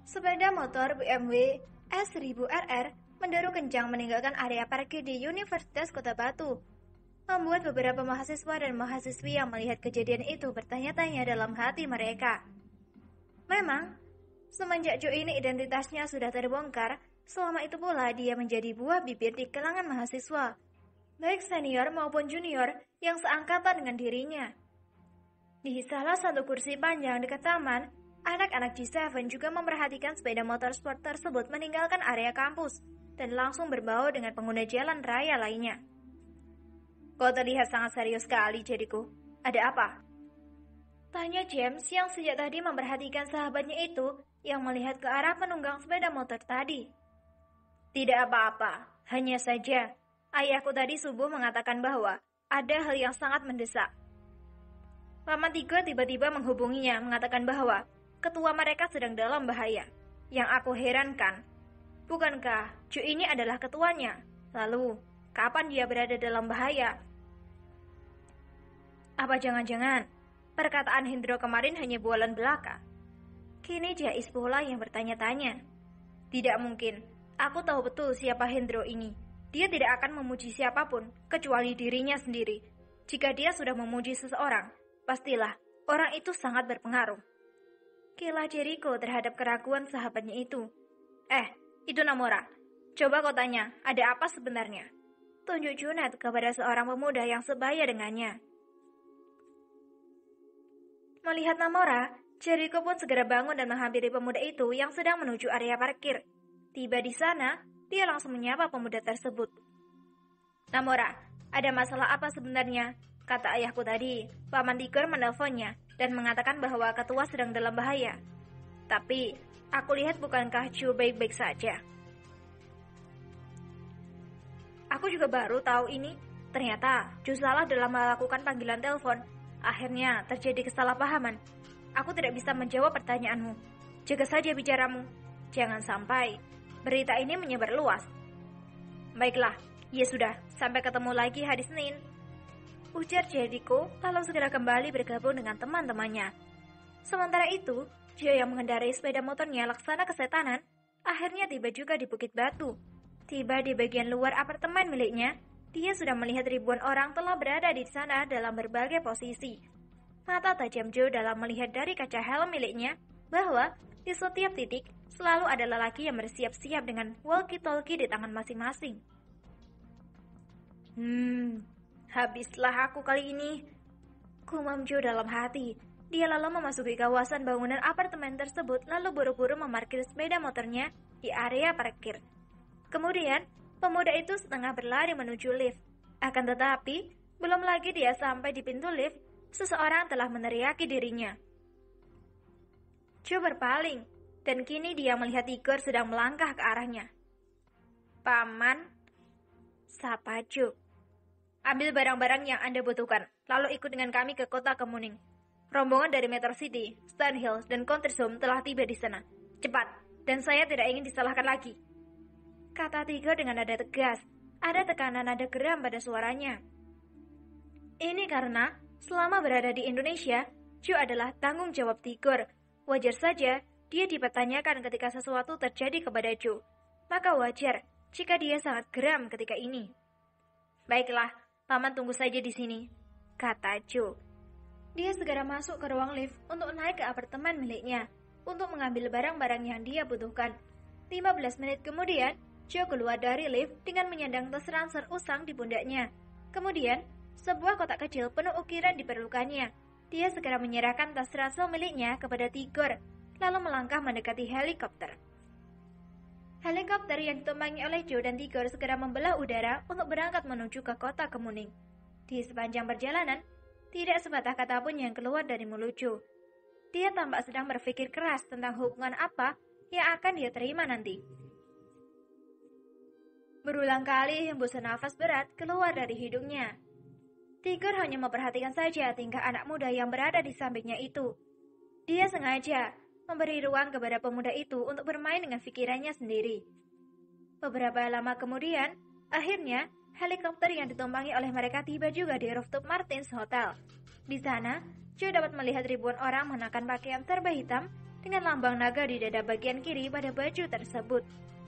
Sepeda motor BMW S1000RR menderu kencang meninggalkan area parkir di Universitas Kota Batu, membuat beberapa mahasiswa dan mahasiswi yang melihat kejadian itu bertanya-tanya dalam hati mereka. Memang, semenjak Jo ini identitasnya sudah terbongkar, selama itu pula dia menjadi buah bibir di kalangan mahasiswa, baik senior maupun junior yang seangkatan dengan dirinya. Di salah satu kursi panjang dekat taman, anak-anak G7 juga memperhatikan sepeda motor sport tersebut meninggalkan area kampus dan langsung berbau dengan pengguna jalan raya lainnya. Kau terlihat sangat serius sekali, Jericho. Ada apa? Tanya James yang sejak tadi memperhatikan sahabatnya itu yang melihat ke arah penunggang sepeda motor tadi. Tidak apa-apa, hanya saja ayahku tadi subuh mengatakan bahwa ada hal yang sangat mendesak. Paman Tigor tiba-tiba menghubunginya mengatakan bahwa ketua mereka sedang dalam bahaya. Yang aku herankan, bukankah Jo ini adalah ketuanya? Lalu, kapan dia berada dalam bahaya? Apa jangan-jangan perkataan Hendro kemarin hanya bualan belaka? Kini Jais pula yang bertanya-tanya. Tidak mungkin, aku tahu betul siapa Hendro ini. Dia tidak akan memuji siapapun, kecuali dirinya sendiri. Jika dia sudah memuji seseorang, pastilah orang itu sangat berpengaruh. Kila Jericho terhadap keraguan sahabatnya itu. Itu Namora. Coba kau tanya, ada apa sebenarnya? Tunjuk Junet kepada seorang pemuda yang sebaya dengannya. Melihat Namora, Jericho pun segera bangun dan menghampiri pemuda itu yang sedang menuju area parkir. Tiba di sana, dia langsung menyapa pemuda tersebut. Namora, ada masalah apa sebenarnya? Kata ayahku tadi, Paman Tigor menelponnya dan mengatakan bahwa ketua sedang dalam bahaya. Tapi, aku lihat bukankah Jo baik-baik saja? Aku juga baru tahu ini. Ternyata Jo salah dalam melakukan panggilan telepon. Akhirnya terjadi kesalahpahaman. Aku tidak bisa menjawab pertanyaanmu. Jaga saja bicaramu. Jangan sampai berita ini menyebar luas. Baiklah, ya sudah. Sampai ketemu lagi hari Senin. Ujar Jericho lalu segera kembali bergabung dengan teman-temannya. Sementara itu, Jo yang mengendarai sepeda motornya laksana kesetanan, akhirnya tiba juga di Bukit Batu. Tiba di bagian luar apartemen miliknya, dia sudah melihat ribuan orang telah berada di sana dalam berbagai posisi. Mata tajam Jo dalam melihat dari kaca helm miliknya bahwa di setiap titik selalu ada lelaki yang bersiap-siap dengan walkie-talkie di tangan masing-masing. Habislah aku kali ini, gumam Jo dalam hati. Dia lalu memasuki kawasan bangunan apartemen tersebut lalu buru-buru memarkir sepeda motornya di area parkir. Kemudian, pemuda itu setengah berlari menuju lift. Akan tetapi, belum lagi dia sampai di pintu lift, seseorang telah meneriaki dirinya. Jo berpaling, dan kini dia melihat Tigor sedang melangkah ke arahnya. Paman, sapa Jo. Ambil barang-barang yang Anda butuhkan, lalu ikut dengan kami ke kota Kemuning. Rombongan dari Metro City, Stan Hills, dan Country Home telah tiba di sana. Cepat, dan saya tidak ingin disalahkan lagi. Kata Tigor dengan nada tegas, ada tekanan nada geram pada suaranya. Ini karena, selama berada di Indonesia, Jo adalah tanggung jawab Tigor. Wajar saja, dia dipertanyakan ketika sesuatu terjadi kepada Jo. Maka wajar, jika dia sangat geram ketika ini. Baiklah, Paman tunggu saja di sini, kata Jo. Dia segera masuk ke ruang lift untuk naik ke apartemen miliknya, untuk mengambil barang-barang yang dia butuhkan. 15 menit kemudian, Jo keluar dari lift dengan menyandang tas ransel usang di pundaknya. Kemudian, sebuah kotak kecil penuh ukiran diperlukannya. Dia segera menyerahkan tas ransel miliknya kepada Tigor, lalu melangkah mendekati helikopter. Helikopter yang ditumpangi oleh Jo dan Tigor segera membelah udara untuk berangkat menuju ke kota Kemuning. Di sepanjang perjalanan, tidak sepatah kata pun yang keluar dari mulut Jo. Dia tampak sedang berpikir keras tentang hubungan apa yang akan dia terima nanti. Berulang kali hembusan nafas berat keluar dari hidungnya. Tigor hanya memperhatikan saja tingkah anak muda yang berada di sampingnya itu. Dia sengaja memberi ruang kepada pemuda itu untuk bermain dengan pikirannya sendiri. Beberapa lama kemudian, akhirnya helikopter yang ditumpangi oleh mereka tiba juga di rooftop Martins Hotel. Di sana, Jo dapat melihat ribuan orang mengenakan pakaian serba hitam dengan lambang naga di dada bagian kiri pada baju tersebut.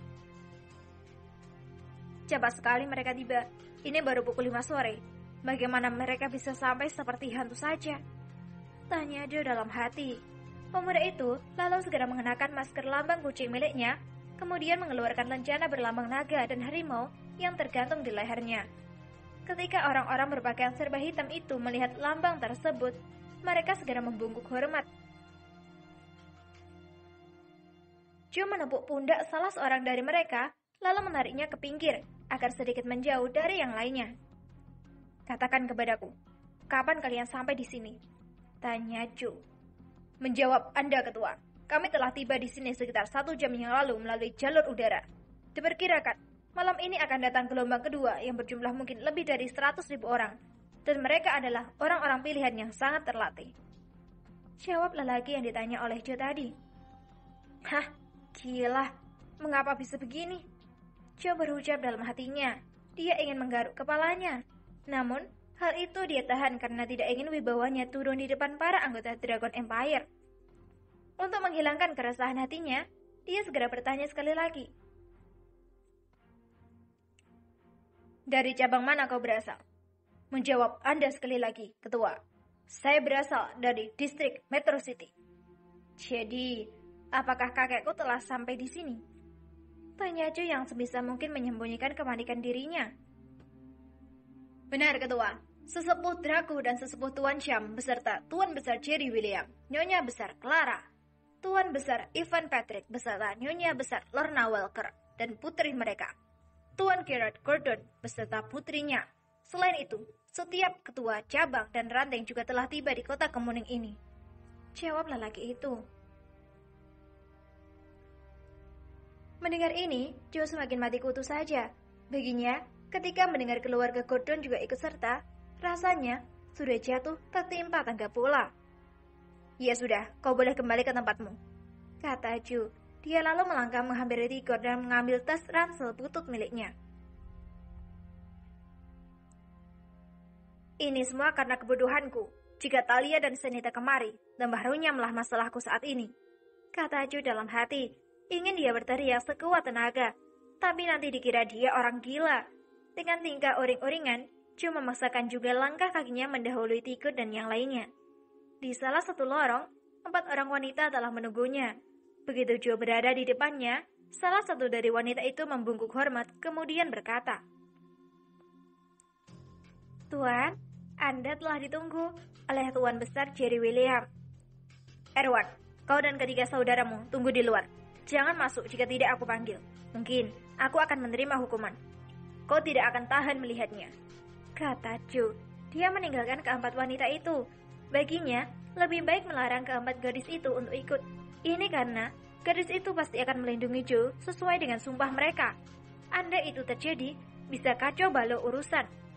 Cepat sekali mereka tiba. Ini baru pukul 5 sore. Bagaimana mereka bisa sampai seperti hantu saja? Tanya Joe dalam hati. Pemuda itu lalu segera mengenakan masker lambang kucing miliknya, kemudian mengeluarkan lencana berlambang naga dan harimau yang tergantung di lehernya. Ketika orang-orang berpakaian serba hitam itu melihat lambang tersebut, mereka segera membungkuk hormat. Joe menepuk pundak salah seorang dari mereka, lalu menariknya ke pinggir agar sedikit menjauh dari yang lainnya. Katakan kepadaku, kapan kalian sampai di sini? Tanya Joe. Menjawab Anda, Ketua. Kami telah tiba di sini sekitar 1 jam yang lalu melalui jalur udara. Diperkirakan, malam ini akan datang gelombang kedua yang berjumlah mungkin lebih dari 100.000 orang. Dan mereka adalah orang-orang pilihan yang sangat terlatih. Jawab lelaki yang ditanya oleh Joe tadi. Hah, gila. Mengapa bisa begini? Joe berucap dalam hatinya. Dia ingin menggaruk kepalanya. Namun, hal itu dia tahan karena tidak ingin wibawanya turun di depan para anggota Dragon Empire. Untuk menghilangkan keresahan hatinya, dia segera bertanya sekali lagi. Dari cabang mana kau berasal? Menjawab Anda sekali lagi, Ketua. Saya berasal dari distrik Metro City. Jadi, apakah kakekku telah sampai di sini? Tanya Joe yang sebisa mungkin menyembunyikan kepanikan dirinya. Benar, Ketua. Sesepuh Draco dan sesepuh Tuan Syam beserta Tuan Besar Jerry William, Nyonya Besar Clara, Tuan Besar Ivan Patrick beserta Nyonya Besar Lorna Walker dan putri mereka, Tuan Gerard Gordon beserta putrinya. Selain itu, setiap ketua cabang dan ranting juga telah tiba di kota Kemuning ini. Jawab lelaki itu. Mendengar ini, Joe semakin mati kutu saja. Baginya, ketika mendengar keluarga Gordon juga ikut serta, rasanya sudah jatuh tertimpa tangga pula. Ya sudah, kau boleh kembali ke tempatmu, kata Joe. Dia lalu melangkah menghampiri Tigor dan mengambil tas ransel butut miliknya. Ini semua karena kebodohanku. Jika Talia dan Senita kemari, tambah runyamlah masalahku saat ini, kata Joe dalam hati. Ingin dia berteriak sekuat tenaga, tapi nanti dikira dia orang gila. Dengan tingkah uring-uringan, Joe memaksakan juga langkah kakinya mendahului Tigor dan yang lainnya. Di salah satu lorong, 4 orang wanita telah menunggunya. Begitu Joe berada di depannya, salah satu dari wanita itu membungkuk hormat, kemudian berkata, Tuan, Anda telah ditunggu oleh Tuan Besar Jerry William. Erwan, kau dan ketiga saudaramu tunggu di luar. Jangan masuk jika tidak aku panggil. Mungkin aku akan menerima hukuman. Kau tidak akan tahan melihatnya, kata Joe. Dia meninggalkan keempat wanita itu. Baginya, lebih baik melarang keempat gadis itu untuk ikut. Ini karena gadis itu pasti akan melindungi Joe sesuai dengan sumpah mereka. Andai itu terjadi, bisa kacau balau urusan.